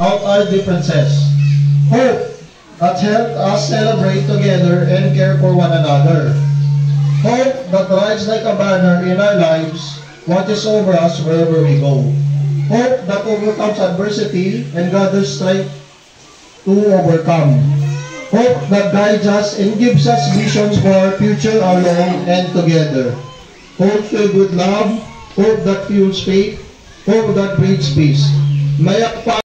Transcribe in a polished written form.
out our differences. Hope that helps us celebrate together and care for one another. Hope that rides like a banner in our lives, watches over us wherever we go. Hope that overcomes adversity and gathers strength to overcome. Hope that guides us and gives us visions for our future alone and together. Hope filled with love, hope that fuels faith, hope that breeds peace. May